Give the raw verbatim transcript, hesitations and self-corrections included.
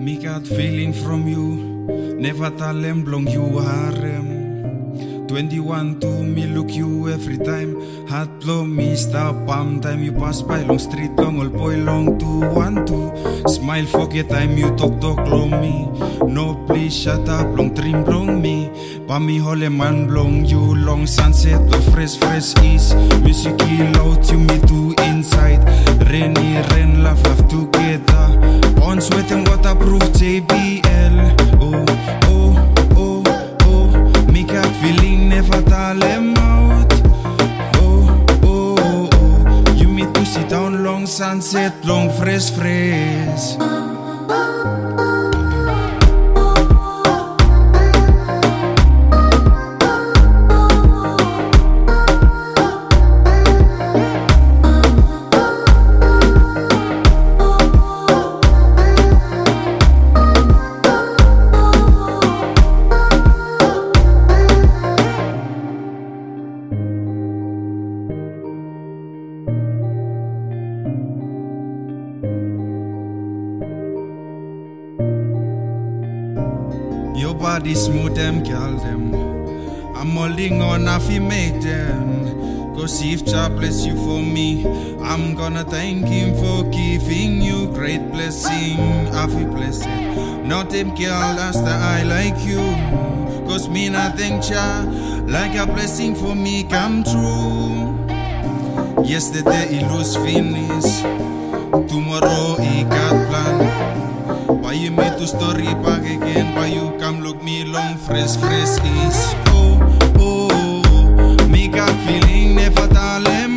Me got feeling from you, never talem blong you harem. twenty-one to me look you every time. Heart blow me stop palm time you pass by long street long all boy long two one two. Smile forget time you talk talk long me. No please shut up long dream long me. Pa me hole man blong you long sunset long fresh fresh east. Music loud you me too inside. Rainy rain laugh laugh together. On sweat and waterproof J B L. Oh oh oh oh. Me got feeling never tell them out. Oh oh oh. You meet to sit down long sunset long fresh fresh. Your body smooth them, girl them. I'm holding on if you make them. Cause if Jah bless you for me, I'm gonna thank him for giving you great blessing. I feel blessed. Not them girl, that's the I like you. Cause me not thank Jah, like a blessing for me come true. Yesterday it was finished, tomorrow it got planned. Why you made to story back again? Why you come look me long fresh fresh is? Oh oh oh. Me got feeling never tell them.